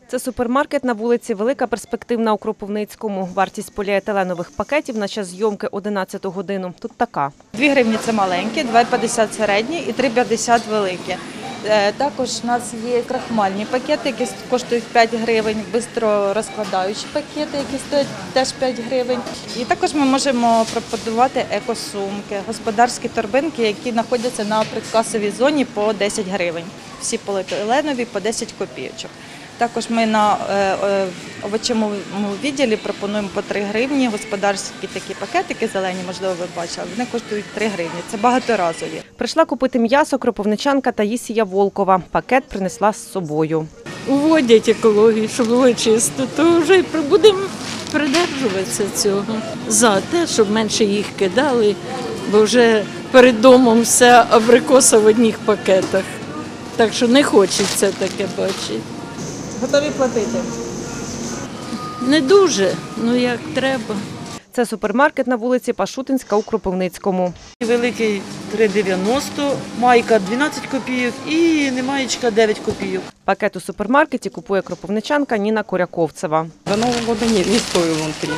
Це супермаркет на вулиці Велика Перспективна у Кропивницькому. Вартість поліетиленових пакетів на час зйомки 11 годину. Тут така. 2 гривні – це маленькі, 2,50 – середні і 3,50 – великі. Також у нас є крахмальні пакети, які коштують 5 гривень, швидко розкладаючі пакети, які стоять теж 5 гривень. І також ми можемо пропонувати екосумки, господарські торбинки, які знаходяться на предкасовій зоні по 10 гривень. Всі поліетиленові по 10 копійочок. Також ми на овочевому відділі пропонуємо по 3 гривні господарські такі пакетики зелені, можливо, ви бачили, вони коштують 3 гривні. Це багаторазові. Прийшла купити м'ясо кропивничанка Таїсія Волкова. Пакет принесла з собою. Уводять екологію, щоб було чисто, то вже будемо придержуватися цього. За те, щоб менше їх кидали, бо вже перед домом все абрикоса в одних пакетах. Так що не хочеться таке бачити. Готові платити? Не дуже, ну як треба. Це супермаркет на вулиці Пашутинська у Кропивницькому. Великий 3,90, майка 12 копійок і немаєчка 9 копійок. Пакет у супермаркеті купує кропивничанка Ніна Коряковцева. До Нового года не стою внутри.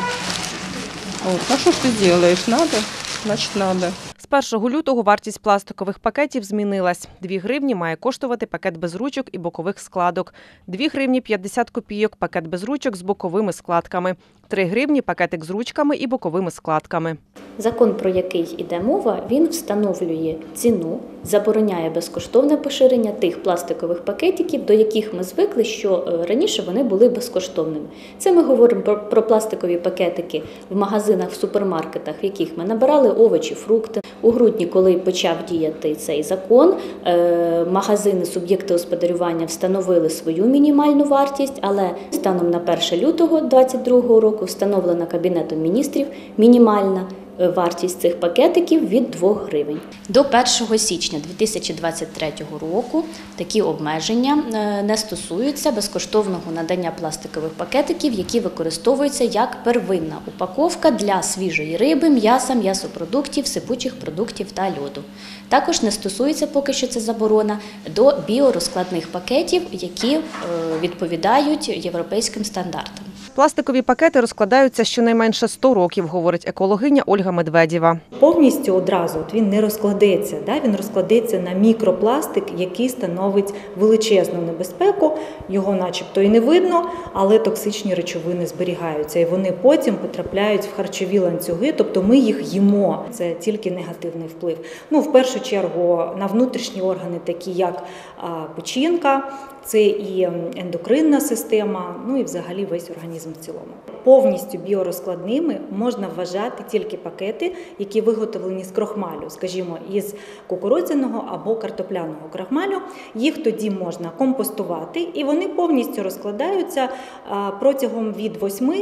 Вот. Ну что ж ты делаешь? Надо, значит надо. З 1 лютого вартість пластикових пакетів змінилась. 2 гривні має коштувати пакет без ручок і бокових складок. 2 гривні 50 копійок – пакет без ручок з боковими складками. 3 гривні – пакетик з ручками і боковими складками. Закон, про який йде мова, він встановлює ціну, забороняє безкоштовне поширення тих пластикових пакетиків, до яких ми звикли, що раніше вони були безкоштовними. Це ми говоримо про пластикові пакетики в магазинах, в супермаркетах, в яких ми набирали овочі, фрукти. У грудні, коли почав діяти цей закон, магазини, суб'єкти господарювання встановили свою мінімальну вартість, але станом на 1 лютого 2022 року встановлена Кабінетом міністрів мінімальна вартість цих пакетиків від 2 гривень. До 1 січня 2023 року такі обмеження не стосуються безкоштовного надання пластикових пакетиків, які використовуються як первинна упаковка для свіжої риби, м'яса, м'ясопродуктів, сипучих продуктів та льоду. Також не стосується, поки що це заборона, до біорозкладних пакетів, які відповідають європейським стандартам. Пластикові пакети розкладаються щонайменше 100 років, говорить екологиня Ольга Медведєва. Повністю одразу він не розкладеться, він розкладеться на мікропластик, який становить величезну небезпеку, його начебто і не видно, але токсичні речовини зберігаються і вони потім потрапляють в харчові ланцюги, тобто ми їх їмо. Це тільки негативний вплив. В першу чергу на внутрішні органи, такі як печінка, це і ендокринна система, і взагалі весь організм в цілому. Повністю біорозкладними можна вважати тільки пакети, які виготовлені з крохмалю, скажімо, із кукурудзяного або картопляного крохмалю. Їх тоді можна компостувати, і вони повністю розкладаються протягом від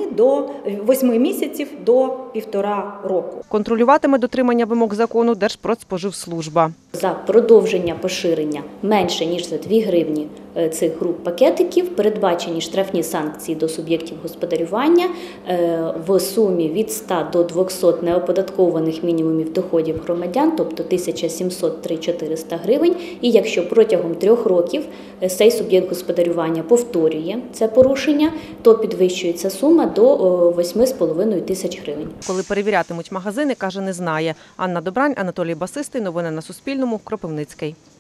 8 місяців до 1,5 року. Контролюватиме дотримання вимог закону Держпродспоживслужба. За продовження поширення менше, ніж за 2 гривні цих груп пакетиків передбачені штрафні санкції до суб'єктів господарювання в сумі від 100 до 200 неоподаткованих мінімумів доходів громадян, тобто 1700-3400 гривень. І якщо протягом 3 років цей суб'єкт господарювання повторює це порушення, то підвищується сума до 8,5 тисяч гривень. Коли перевірятимуть магазини, каже, не знає. Анна Добрань, Анатолій Басистий. Новини на Суспільному. Кропивницький.